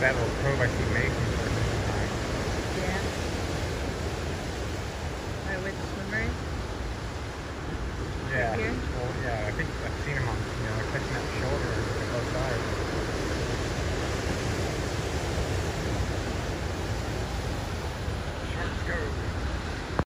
that little cove I see making for the time. Yeah. Right where the swimmer is? Yeah. Here? Well, yeah, I think I've seen him on, catching that shoulder on both sides. Sharks go.